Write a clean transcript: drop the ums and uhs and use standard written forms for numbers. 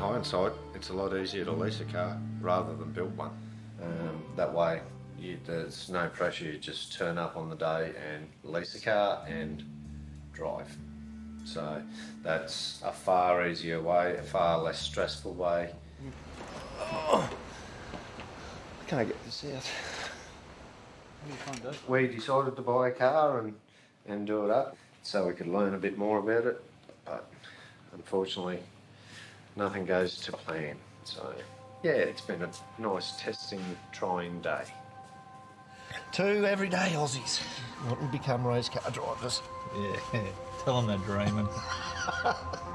hindsight, it's a lot easier to lease a car rather than build one. That way, there's no pressure. You just turn up on the day and lease a car and drive. So that's a far easier way, a far less stressful way. Oh, can I get this out? What do you find, Dave? We decided to buy a car and do it up so we could learn a bit more about it, but unfortunately nothing goes to plan. So yeah, it's been a nice testing, trying day. 2 everyday Aussies want to become race car drivers. Yeah, tell them they're dreaming.